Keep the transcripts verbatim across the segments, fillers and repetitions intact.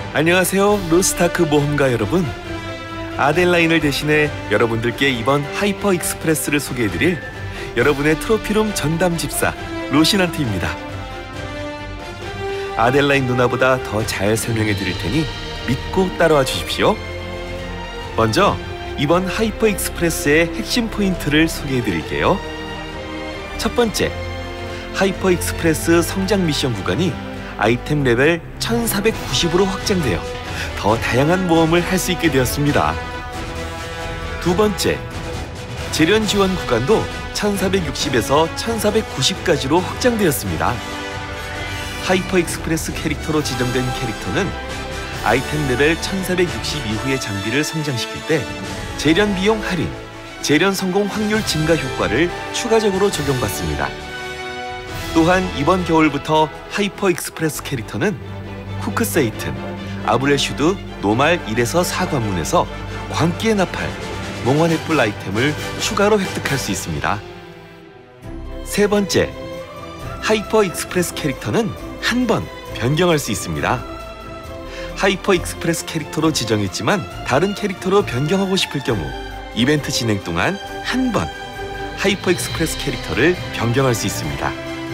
안녕하세요, 로스타크 모험가 여러분. 아델라인을 대신해 여러분들께 이번 하이퍼 익스프레스를 소개해드릴 여러분의 트로피룸 전담 집사 로신한트입니다. 아델라인 누나보다 더 잘 설명해 드릴 테니 믿고 따라와 주십시오. 먼저 이번 하이퍼 익스프레스의 핵심 포인트를 소개해 드릴게요. 첫 번째, 하이퍼 익스프레스 성장 미션 구간이 아이템 레벨 천사백구십으로 확장되어 더 다양한 모험을 할 수 있게 되었습니다. 두 번째, 재련 지원 구간도 천사백육십에서 천사백구십까지로 확장되었습니다. 하이퍼 익스프레스 캐릭터로 지정된 캐릭터는 아이템 레벨 천사백육십 이후의 장비를 성장시킬 때 재련 비용 할인, 재련 성공 확률 증가 효과를 추가적으로 적용받습니다. 또한 이번 겨울부터 하이퍼 익스프레스 캐릭터는 쿠크세이튼, 아브렐슈드 노말 일에서 사 관문에서 광기의 나팔, 몽환의 뿔 아이템을 추가로 획득할 수 있습니다. 세 번째, 하이퍼 익스프레스 캐릭터는 한 번 변경할 수 있습니다. 하이퍼 익스프레스 캐릭터로 지정했지만 다른 캐릭터로 변경하고 싶을 경우 이벤트 진행 동안 한 번 하이퍼 익스프레스 캐릭터를 변경할 수 있습니다.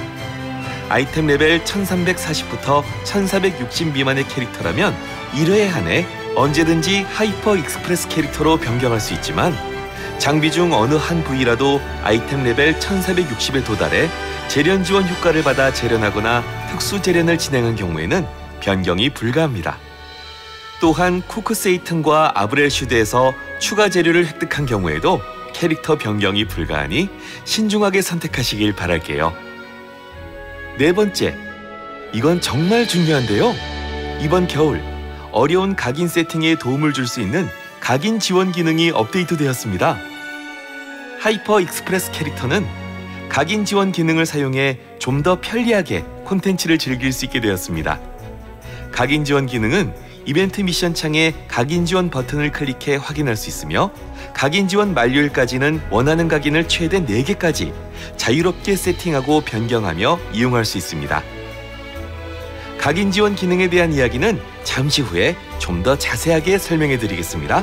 아이템 레벨 천삼백사십부터 천사백육십 미만의 캐릭터라면 일 회에 한해 언제든지 하이퍼 익스프레스 캐릭터로 변경할 수 있지만 장비 중 어느 한 부위라도 아이템 레벨 천사백육십에 도달해 재련 지원 효과를 받아 재련하거나 특수 재련을 진행한 경우에는 변경이 불가합니다. 또한 쿠크세이튼과 아브렐슈드에서 추가 재료를 획득한 경우에도 캐릭터 변경이 불가하니 신중하게 선택하시길 바랄게요. 네 번째, 이건 정말 중요한데요. 이번 겨울 어려운 각인 세팅에 도움을 줄 수 있는 각인 지원 기능이 업데이트되었습니다. 하이퍼 익스프레스 캐릭터는 각인 지원 기능을 사용해 좀 더 편리하게 콘텐츠를 즐길 수 있게 되었습니다. 각인 지원 기능은 이벤트 미션 창에 각인 지원 버튼을 클릭해 확인할 수 있으며 각인 지원 만료일까지는 원하는 각인을 최대 네 개까지 자유롭게 세팅하고 변경하며 이용할 수 있습니다. 각인 지원 기능에 대한 이야기는 잠시 후에 좀 더 자세하게 설명해 드리겠습니다.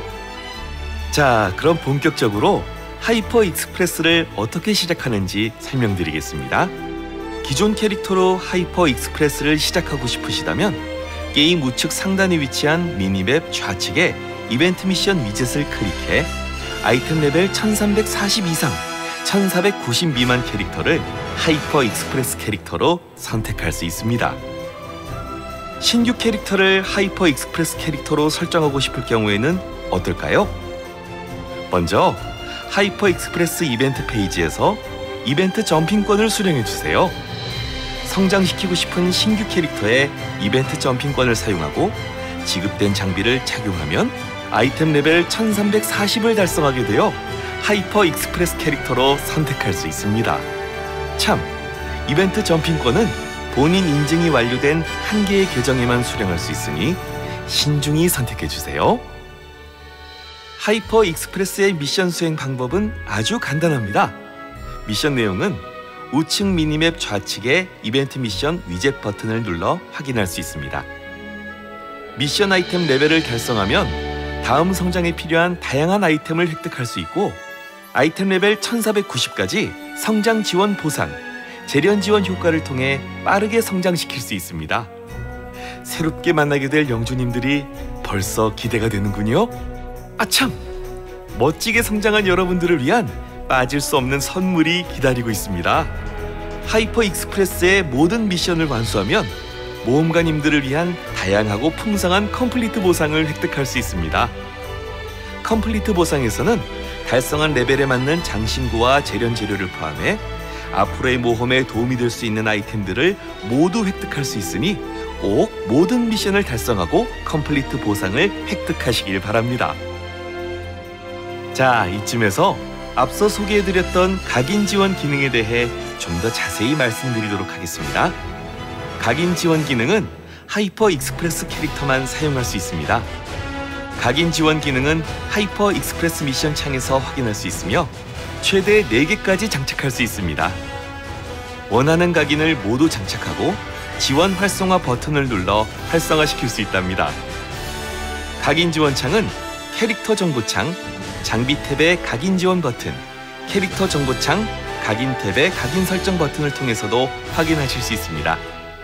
자, 그럼 본격적으로 하이퍼 익스프레스를 어떻게 시작하는지 설명드리겠습니다. 기존 캐릭터로 하이퍼 익스프레스를 시작하고 싶으시다면 게임 우측 상단에 위치한 미니맵 좌측에 이벤트 미션 위젯을 클릭해 아이템 레벨 천삼백사십 이상, 천사백구십 미만 캐릭터를 하이퍼 익스프레스 캐릭터로 선택할 수 있습니다. 신규 캐릭터를 하이퍼 익스프레스 캐릭터로 설정하고 싶을 경우에는 어떨까요? 먼저 하이퍼 익스프레스 이벤트 페이지에서 이벤트 점핑권을 수령해주세요. 성장시키고 싶은 신규 캐릭터의 이벤트 점핑권을 사용하고 지급된 장비를 착용하면 아이템 레벨 천삼백사십을 달성하게 되어 하이퍼 익스프레스 캐릭터로 선택할 수 있습니다. 참, 이벤트 점핑권은 본인 인증이 완료된 한 개의 계정에만 수령할 수 있으니 신중히 선택해주세요. 하이퍼 익스프레스의 미션 수행 방법은 아주 간단합니다. 미션 내용은 우측 미니맵 좌측에 이벤트 미션 위젯 버튼을 눌러 확인할 수 있습니다. 미션 아이템 레벨을 달성하면 다음 성장에 필요한 다양한 아이템을 획득할 수 있고 아이템 레벨 천사백구십까지 성장 지원 보상, 재련 지원 효과를 통해 빠르게 성장시킬 수 있습니다. 새롭게 만나게 될 영주님들이 벌써 기대가 되는군요. 아참! 멋지게 성장한 여러분들을 위한 빠질 수 없는 선물이 기다리고 있습니다. 하이퍼 익스프레스의 모든 미션을 완수하면 모험가님들을 위한 다양하고 풍성한 컴플리트 보상을 획득할 수 있습니다. 컴플리트 보상에서는 달성한 레벨에 맞는 장신구와 재련 재료를 포함해 앞으로의 모험에 도움이 될 수 있는 아이템들을 모두 획득할 수 있으니 꼭 모든 미션을 달성하고 컴플리트 보상을 획득하시길 바랍니다. 자, 이쯤에서 앞서 소개해드렸던 각인 지원 기능에 대해 좀 더 자세히 말씀드리도록 하겠습니다. 각인 지원 기능은 하이퍼 익스프레스 캐릭터만 사용할 수 있습니다. 각인 지원 기능은 하이퍼 익스프레스 미션 창에서 확인할 수 있으며 최대 네 개까지 장착할 수 있습니다. 원하는 각인을 모두 장착하고 지원 활성화 버튼을 눌러 활성화시킬 수 있답니다. 각인 지원 창은 캐릭터 정보창, 장비 탭의 각인 지원 버튼, 캐릭터 정보창, 각인 탭의 각인 설정 버튼을 통해서도 확인하실 수 있습니다.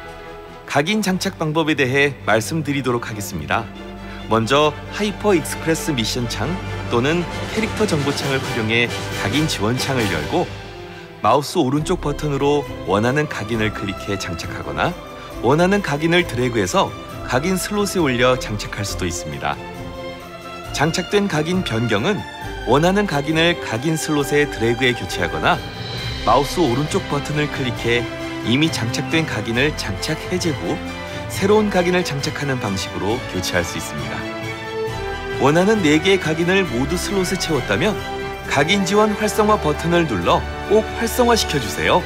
각인 장착 방법에 대해 말씀드리도록 하겠습니다. 먼저 하이퍼 익스프레스 미션 창 또는 캐릭터 정보 창을 활용해 각인 지원 창을 열고 마우스 오른쪽 버튼으로 원하는 각인을 클릭해 장착하거나 원하는 각인을 드래그해서 각인 슬롯에 올려 장착할 수도 있습니다. 장착된 각인 변경은 원하는 각인을 각인 슬롯에 드래그해 교체하거나 마우스 오른쪽 버튼을 클릭해 이미 장착된 각인을 장착 해제 후 새로운 각인을 장착하는 방식으로 교체할 수 있습니다. 원하는 네 개의 각인을 모두 슬롯에 채웠다면 각인 지원 활성화 버튼을 눌러 꼭 활성화시켜주세요.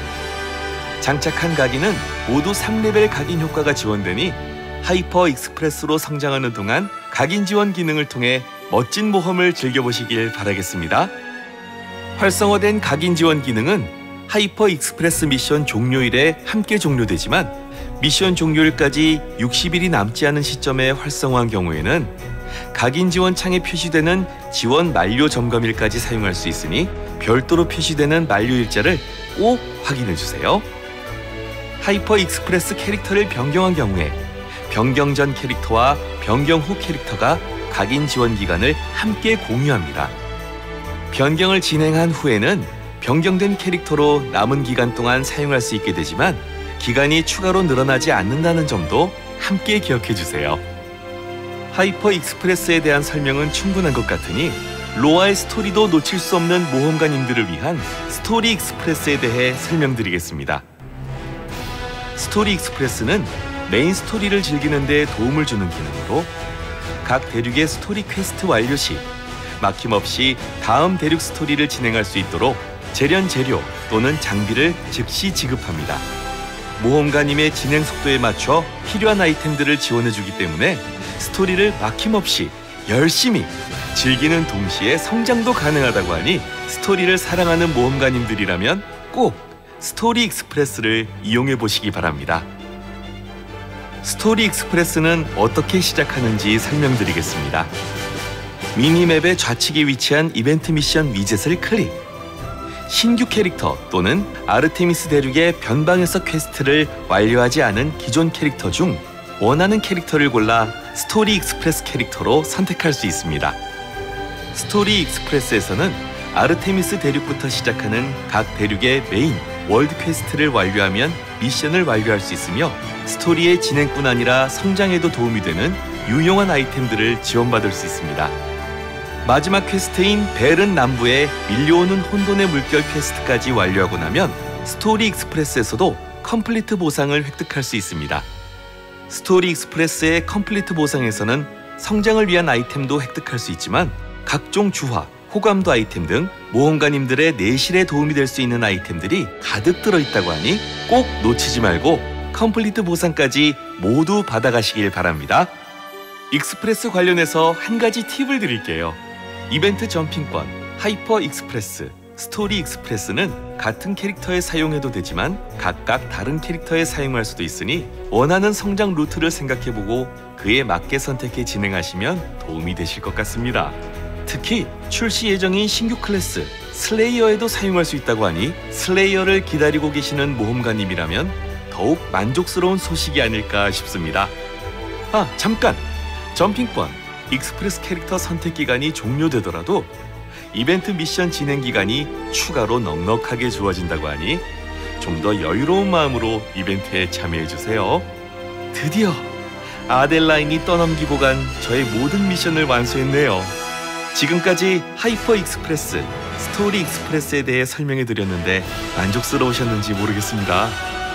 장착한 각인은 모두 삼 레벨 각인 효과가 지원되니 하이퍼 익스프레스로 성장하는 동안 각인 지원 기능을 통해 멋진 모험을 즐겨보시길 바라겠습니다. 활성화된 각인 지원 기능은 하이퍼 익스프레스 미션 종료일에 함께 종료되지만 미션 종료일까지 육십 일이 남지 않은 시점에 활성화한 경우에는 각인 지원 창에 표시되는 지원 만료 점검일까지 사용할 수 있으니 별도로 표시되는 만료일자를 꼭 확인해주세요. 하이퍼 익스프레스 캐릭터를 변경한 경우에 변경 전 캐릭터와 변경 후 캐릭터가 각인 지원 기간을 함께 공유합니다. 변경을 진행한 후에는 변경된 캐릭터로 남은 기간 동안 사용할 수 있게 되지만 기간이 추가로 늘어나지 않는다는 점도 함께 기억해 주세요. 하이퍼 익스프레스에 대한 설명은 충분한 것 같으니 로아의 스토리도 놓칠 수 없는 모험가님들을 위한 스토리 익스프레스에 대해 설명드리겠습니다. 스토리 익스프레스는 메인 스토리를 즐기는 데 도움을 주는 기능으로 각 대륙의 스토리 퀘스트 완료 시 막힘없이 다음 대륙 스토리를 진행할 수 있도록 재련 재료 또는 장비를 즉시 지급합니다. 모험가님의 진행 속도에 맞춰 필요한 아이템들을 지원해주기 때문에 스토리를 막힘없이 열심히 즐기는 동시에 성장도 가능하다고 하니 스토리를 사랑하는 모험가님들이라면 꼭 스토리 익스프레스를 이용해 보시기 바랍니다. 스토리 익스프레스는 어떻게 시작하는지 설명드리겠습니다. 미니맵의 좌측에 위치한 이벤트 미션 위젯을 클릭. 신규 캐릭터 또는 아르테미스 대륙의 변방에서 퀘스트를 완료하지 않은 기존 캐릭터 중 원하는 캐릭터를 골라 스토리 익스프레스 캐릭터로 선택할 수 있습니다. 스토리 익스프레스에서는 아르테미스 대륙부터 시작하는 각 대륙의 메인 월드 퀘스트를 완료하면 미션을 완료할 수 있으며 스토리의 진행뿐 아니라 성장에도 도움이 되는 유용한 아이템들을 지원받을 수 있습니다. 마지막 퀘스트인 벨은 남부의 밀려오는 혼돈의 물결 퀘스트까지 완료하고 나면 스토리 익스프레스에서도 컴플리트 보상을 획득할 수 있습니다. 스토리 익스프레스의 컴플리트 보상에서는 성장을 위한 아이템도 획득할 수 있지만 각종 주화, 호감도 아이템 등 모험가님들의 내실에 도움이 될 수 있는 아이템들이 가득 들어있다고 하니 꼭 놓치지 말고 컴플리트 보상까지 모두 받아가시길 바랍니다. 익스프레스 관련해서 한 가지 팁을 드릴게요. 이벤트 점핑권, 하이퍼 익스프레스, 스토리 익스프레스는 같은 캐릭터에 사용해도 되지만 각각 다른 캐릭터에 사용할 수도 있으니 원하는 성장 루트를 생각해보고 그에 맞게 선택해 진행하시면 도움이 되실 것 같습니다. 특히 출시 예정인 신규 클래스 슬레이어에도 사용할 수 있다고 하니 슬레이어를 기다리고 계시는 모험가님이라면 더욱 만족스러운 소식이 아닐까 싶습니다. 아, 잠깐! 점핑권, 익스프레스 캐릭터 선택 기간이 종료되더라도 이벤트 미션 진행 기간이 추가로 넉넉하게 주어진다고 하니 좀 더 여유로운 마음으로 이벤트에 참여해주세요. 드디어 아델라인이 떠넘기고 간 저의 모든 미션을 완수했네요. 지금까지 하이퍼 익스프레스, 스토리 익스프레스에 대해 설명해드렸는데 만족스러우셨는지 모르겠습니다.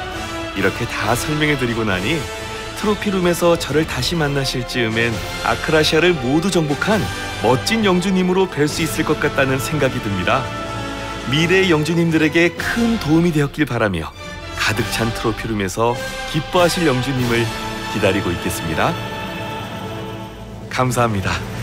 이렇게 다 설명해드리고 나니 트로피룸에서 저를 다시 만나실 즈음엔 아크라시아를 모두 정복한 멋진 영주님으로 뵐 수 있을 것 같다는 생각이 듭니다. 미래의 영주님들에게 큰 도움이 되었길 바라며 가득 찬 트로피룸에서 기뻐하실 영주님을 기다리고 있겠습니다. 감사합니다.